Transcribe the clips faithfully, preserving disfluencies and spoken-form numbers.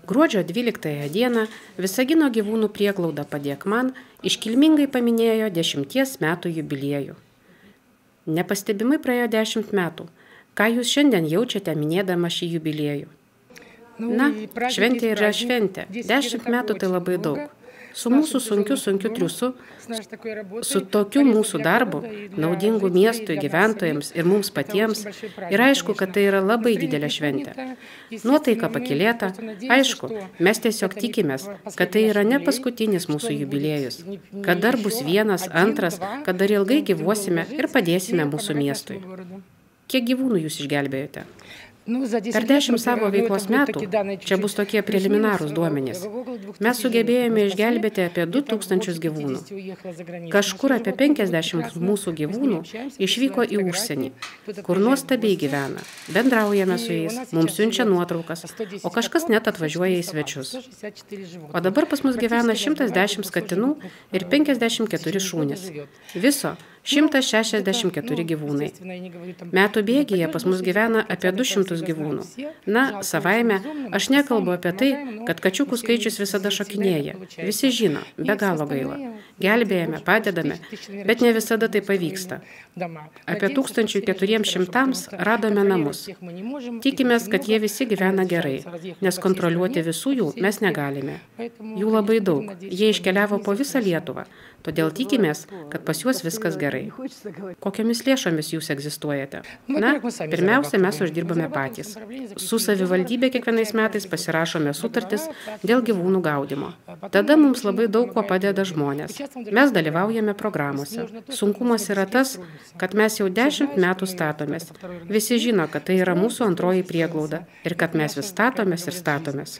Gruodžio dvyliktąją dieną Visagino gyvūnų prieglauda Padėk man iškilmingai paminėjo dešimties metų jubiliejų. Nepastebimai praėjo dešimt metų. Ką jūs šiandien jaučiate minėdama šį jubiliejų? Na, šventė yra šventė. Dešimt metų tai labai daug. Su mūsų sunkiu, sunkiu triusu, su tokiu mūsų darbu, naudingu miestui, gyventojams ir mums patiems, ir aišku, kad tai yra labai didelė šventė. Nuotaika pakilėta, aišku, mes tiesiog tikimės, kad tai yra ne paskutinis mūsų jubiliejus, kad dar bus vienas, antras, kad dar ilgai gyvuosime ir padėsime mūsų miestui. Kiek gyvūnų jūs išgelbėjote? Per dešimt savo veiklos metų, čia bus tokie preliminarūs duomenys, mes sugebėjome išgelbėti apie du tūkstančius gyvūnų. Kažkur apie penkiasdešimt mūsų gyvūnų išvyko į užsienį, kur nuostabiai gyvena. Bendraujame su jais, mums siunčia nuotraukas, o kažkas net atvažiuoja į svečius. O dabar pas mus gyvena šimtas dešimt katinų ir penkiasdešimt keturi šunys. Viso šimtas šešiasdešimt keturi gyvūnai. Metų bėgyje pas mus gyvena apie du šimtus gyvūnų. Na, savaime, aš nekalbu apie tai, kad kačiukų skaičius visada šokinėja. Visi žino, be galo gaila. Gelbėjame, padedame, bet ne visada tai pavyksta. Apie tūkstančių keturiems šimtams radome namus. Tikimės, kad jie visi gyvena gerai, nes kontroliuoti visų jų mes negalime. Jų labai daug. Jie iškeliavo po visą Lietuvą. Todėl tikimės, kad pas juos viskas gerai. Kokiamis lėšomis jūs egzistuojate? Na, pirmiausia, mes uždirbame patys. Su savivaldybė kiekvienais metais pasirašome sutartis dėl gyvūnų gaudymo. Tada mums labai daug kuo padeda žmonės. Mes dalyvaujame programuose. Sunkumas yra tas, kad mes jau dešimt metų statomės. Visi žino, kad tai yra mūsų antroji prieglauda ir kad mes vis statomės ir statomės.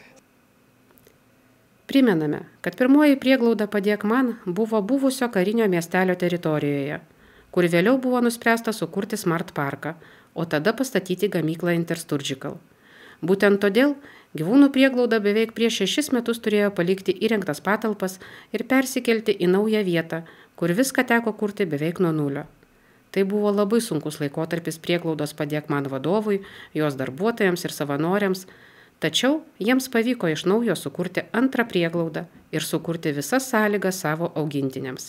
Primename, kad pirmoji prieglauda Padėk man buvo buvusio karinio miestelio teritorijoje, kur vėliau buvo nuspręsta sukurti Smart Parką, o tada pastatyti gamyklą Intersurgical. Būtent todėl gyvūnų prieglauda beveik prieš šešis metus turėjo palikti įrengtas patalpas ir persikelti į naują vietą, kur viską teko kurti beveik nuo nulio. Tai buvo labai sunkus laikotarpis prieglaudos Padėk man vadovui, jos darbuotojams ir savanoriams, tačiau jiems pavyko iš naujo sukurti antrą prieglaudą ir sukurti visas sąlygas savo augintiniams.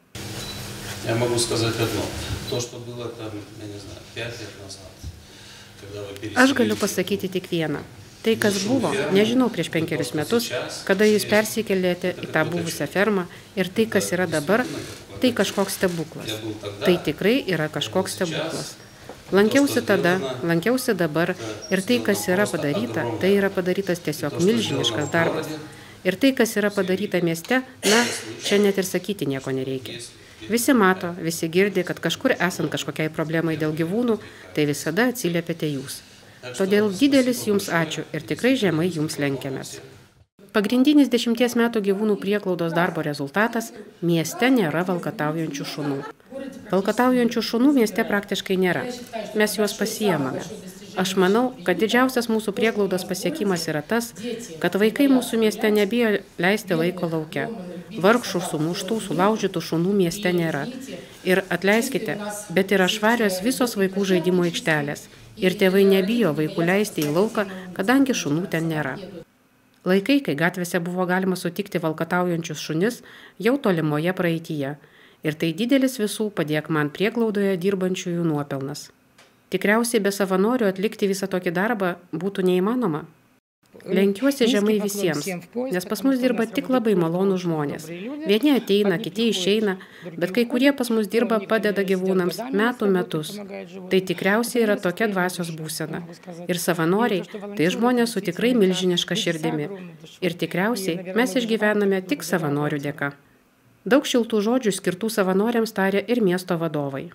Я могу сказать одно. То, что было там, я не знаю, пять лет назад, когда вы переселились... Aš galiu pasakyti tik vieną. Tai, kas buvo, nežinau, prieš penkerius metus, kada jūs persikėlėte į tą buvusią fermą, ir tai, kas yra dabar, tai kažkoks stebuklas. Tai tikrai yra kažkoks stebuklas. Lankiausi tada, lankiausi dabar ir tai, kas yra padaryta, tai yra padarytas tiesiog milžiniškas darbas. Ir tai, kas yra padaryta mieste, na, čia net ir sakyti nieko nereikia. Visi mato, visi girdi, kad kažkur esant kažkokiai problemai dėl gyvūnų, tai visada atsiliepiate jūs. Todėl didelis jums ačiū ir tikrai žemai jums lenkiamės. Pagrindinis dešimties metų gyvūnų prieglaudos darbo rezultatas – mieste nėra valkataujančių šunų. Valkataujančių šunų mieste praktiškai nėra. Mes juos pasiėmame. Aš manau, kad didžiausias mūsų prieglaudos pasiekimas yra tas, kad vaikai mūsų mieste nebijo leisti laiko lauke. Vargšų, sumuštų, sulaužytų šunų mieste nėra. Ir atleiskite, bet yra švarios visos vaikų žaidimo aikštelės. Ir tėvai nebijo vaikų leisti į lauką, kadangi šunų ten nėra. Laikai, kai gatvėse buvo galima sutikti valkataujančius šunis, jau tolimoje praeityje. Ir tai didelis visų Padėk man prieglaudoje dirbančiųjų nuopelnas. Tikriausiai be savanorių atlikti visą tokį darbą būtų neįmanoma. Lenkiuosi žemai visiems, nes pas mus dirba tik labai malonų žmonės. Vieni ateina, kiti išeina, bet kai kurie pas mus dirba padeda gyvūnams metų metus. Tai tikriausiai yra tokia dvasios būsena. Ir savanoriai, tai žmonės su tikrai milžiniška širdimi. Ir tikriausiai mes išgyvename tik savanorių dėka. Daug šiltų žodžių skirtų savanoriams tarė ir miesto vadovai.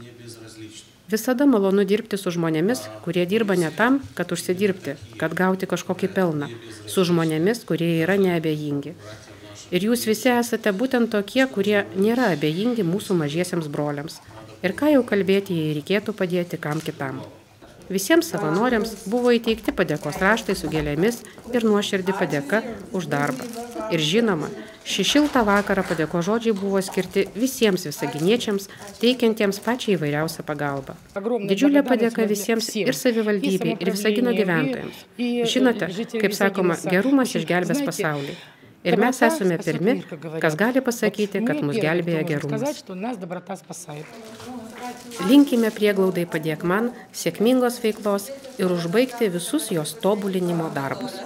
Visada malonu dirbti su žmonėmis, kurie dirba ne tam, kad užsidirbti, kad gauti kažkokį pelną, su žmonėmis, kurie yra neabejingi. Ir jūs visi esate būtent tokie, kurie nėra abejingi mūsų mažiesiems broliams. Ir ką jau kalbėti, jei reikėtų padėti kam kitam. Visiems savanoriams buvo įteikti padėkos raštai su gėlėmis ir nuoširdį padėka už darbą. Ir žinoma, šį šiltą vakarą padėkos žodžiai buvo skirti visiems visaginiečiams, teikiantiems pačią įvairiausią pagalbą. Didžiulė padėka visiems ir savivaldybei, ir Visagino gyventojams. Žinote, kaip sakoma, gerumas išgelbės pasaulį. Ir mes esame pirmi, kas gali pasakyti, kad mus gelbėja gerumas. Linkime prieglaudai Padėk man sėkmingos veiklos ir užbaigti visus jos tobulinimo darbus.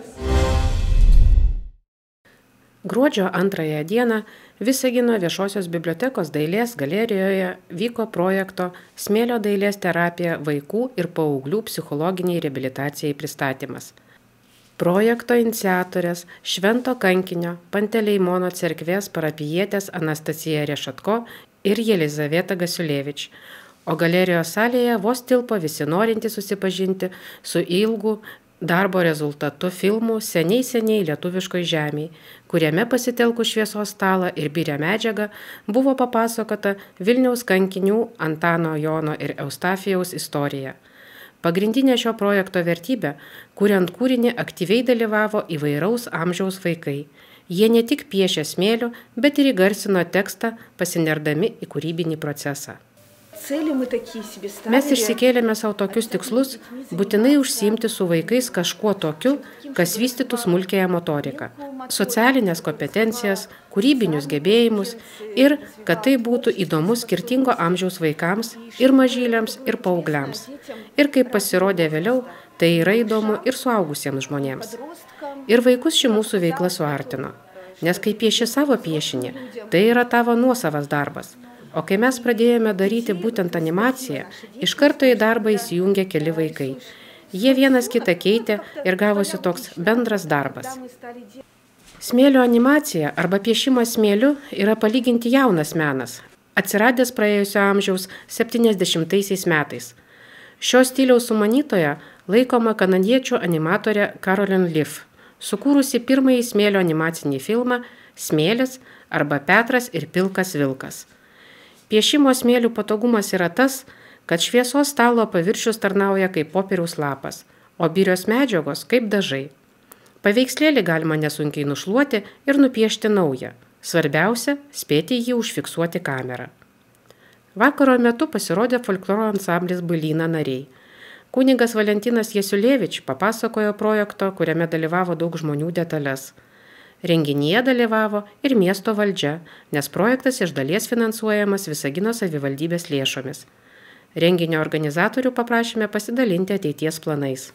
Gruodžio antrąją dieną Visagino viešosios bibliotekos dailės galerijoje vyko projekto Smėlio dailės terapija vaikų ir paauglių psichologiniai reabilitacijai pristatymas. Projekto iniciatorės Švento kankinio Panteleimono cerkvės parapijietės Anastasija Rešatko ir Jelizaveta Gasiulevič, o galerijos salėje vos tilpo visi norintys susipažinti su ilgu darbo rezultatu filmu Seniai seniai lietuviškoj žemėj, kuriame pasitelkus šviesos stalą ir byrę medžiagą buvo papasakota Vilniaus kankinių Antano Jono ir Eustafijaus istorija. Pagrindinė šio projekto vertybė, kuriant kūrinį aktyviai dalyvavo įvairaus amžiaus vaikai. Jie ne tik piešė smėliu, bet ir įgarsino tekstą, pasinerdami į kūrybinį procesą. Mes išsikėlėme savo tokius tikslus, būtinai užsiimti su vaikais kažkuo tokiu, kas vystytų smulkiąją motoriką, socialinės kompetencijas, kūrybinius gebėjimus ir kad tai būtų įdomu skirtingo amžiaus vaikams ir mažyliams ir paaugliams. Ir kaip pasirodė vėliau, tai yra įdomu ir suaugusiems žmonėms. Ir vaikus ši mūsų veikla suartino, nes kai pieši savo piešinį, tai yra tavo nuosavas darbas. O kai mes pradėjome daryti būtent animaciją, iš karto į darbą įsijungė keli vaikai. Jie vienas kitą keitė ir gavosi toks bendras darbas. Smėlio animacija arba piešimas smėliu yra palyginti jaunas menas, atsiradęs praėjusio amžiaus septyniasdešimtaisiais metais. Šio stiliaus sumanytoja laikoma kanadiečių animatorė Carolyn Leaf, sukūrusi pirmąjį smėlio animacinį filmą Smėlis arba Petras ir pilkas vilkas. Piešimo smėlių patogumas yra tas, kad šviesos stalo paviršius tarnauja kaip popieriaus lapas, o birios medžiagos kaip dažai. Paveikslėlį galima nesunkiai nušluoti ir nupiešti naują. Svarbiausia – spėti jį užfiksuoti kamerą. Vakaro metu pasirodė folkloro ansamblis Bulyna nariai. Kunigas Valentinas Jasiulevič papasakojo projekto, kuriame dalyvavo daug žmonių detalės. Renginyje dalyvavo ir miesto valdžia, nes projektas iš dalies finansuojamas Visagino savivaldybės lėšomis. Renginio organizatorių paprašėme pasidalinti ateities planais.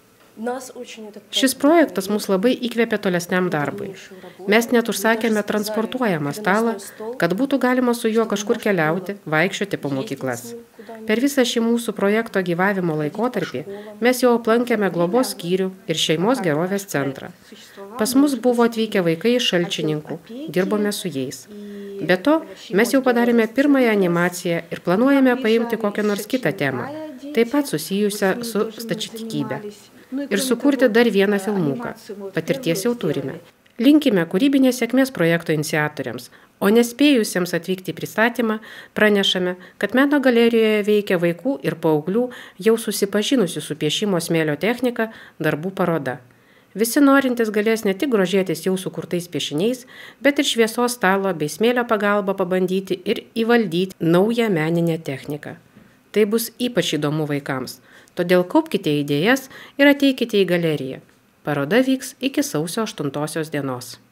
Šis projektas mus labai įkvėpė tolesniam darbui. Mes net užsakėme transportuojamą stalą, kad būtų galima su juo kažkur keliauti, vaikščioti po mokyklas. Per visą šį mūsų projekto gyvavimo laikotarpį mes jau aplankėme globos skyrių ir šeimos gerovės centrą. Pas mus buvo atvykę vaikai iš Šalčininkų, dirbome su jais. Be to, mes jau padarėme pirmąją animaciją ir planuojame paimti kokią nors kitą temą, taip pat susijusią su stačiatikybė. Ir sukurti dar vieną filmuką. Patirties jau turime. Linkime kūrybinės sėkmės projekto iniciatoriams, o nespėjusiems atvykti į pristatymą pranešame, kad meno galerijoje veikia vaikų ir paauglių jau susipažinusių su piešimo smėlio technika darbų paroda. Visi norintys galės ne tik grožėtis jau sukurtais piešiniais, bet ir šviesos stalo bei smėlio pagalba pabandyti ir įvaldyti naują meninę techniką. Tai bus ypač įdomu vaikams. Todėl kaupkite idėjas ir ateikite į galeriją. Paroda vyks iki sausio aštuntosios dienos.